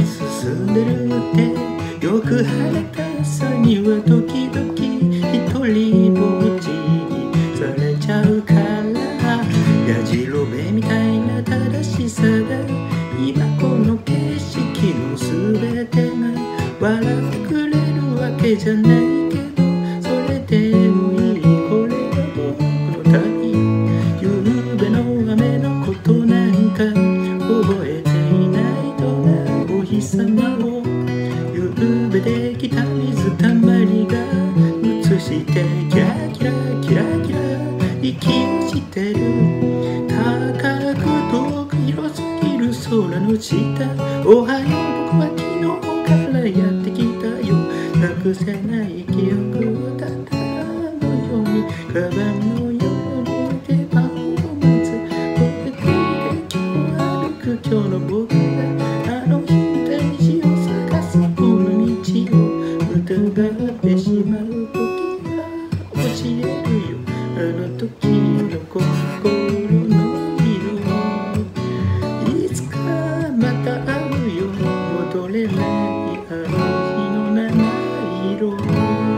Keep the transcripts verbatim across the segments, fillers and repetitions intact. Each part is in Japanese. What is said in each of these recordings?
進んでるってよく晴れた朝には時々一人ぼっちにされちゃうからやじろべえみたいな正しさで今この景色の全てが笑ってくれるわけじゃないけどそれでもいいこれが僕の旅夕べの雨のことなんか覚えていないとなお日様を夕べできた水たまりが映してキラキラキラキラ息をしてる高く遠く広すぎる空の下おはよう僕は昨日からやってきたよなくせない記憶をただのようにカバンのように手パフォーマンスこれで今日歩く今日の僕があの日みたいに詩を探すこの道を疑ってしまう時は教えるよあの時の心の色いつかまた会うよ戻れないあの日の七色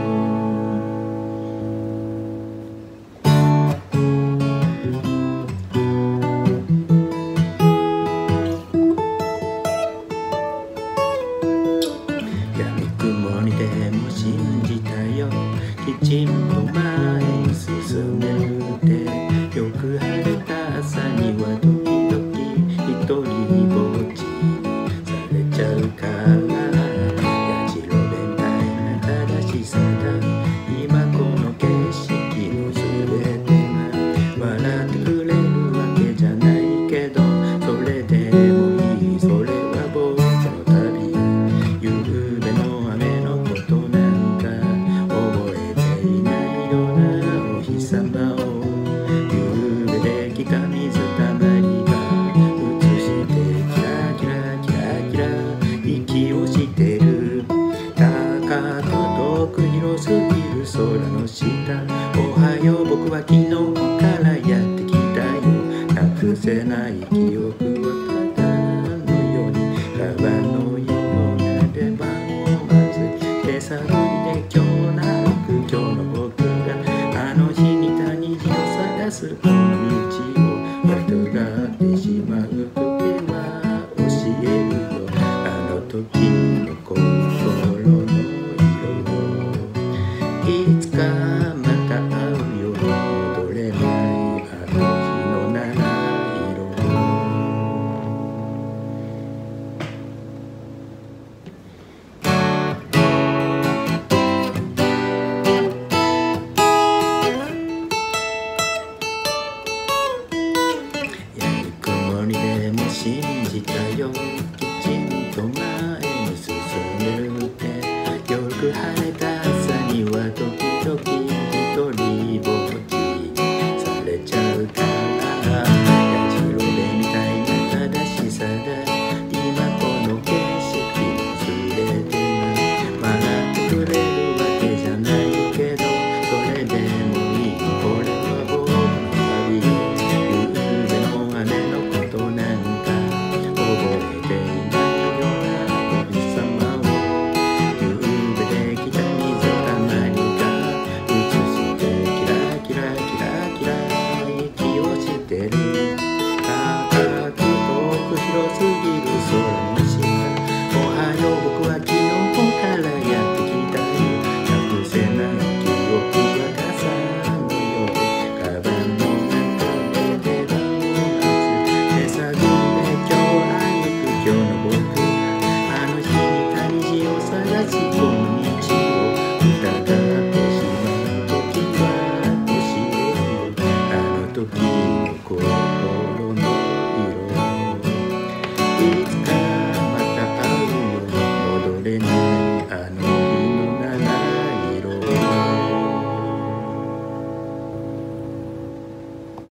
闇雲にでも信じたよきちんと前に進んでるってよく晴れた朝には時々一人ぼっちにされちゃうからやじろべみたいな正しさだ今この景色の全てが笑ってくれるわけじゃないけどそれでもいいそれは僕の旅夕べの雨のことなんか覚えていないようなお日様を夕べできた水たまりが映してキラキラキラキラ息をしてる高く遠く広すぎる空の下おはよう僕は昨日からやってきたよなくせない記憶をただのようにカバンのような出番を待つ手探りで今日なく今日の僕があの日に谷地を探すこの道を疑ってしまう時は教えるよあの時の心の色いつかまた会うよ戻れないあの日の七色闇雲にでも信じたよきちんと前に進んでるってよく晴れた朝には時々一人ぼっちにされちゃうからやじろべみたいな正しさで今この景色の全てが笑ってくれるわけじゃないけどそれでもいいこれは僕の旅夕べの雨のことなんか覚えていないようなお日様を夕べできた水たまりが映してキラキラキラキラ息をしてる高く遠く広すぎ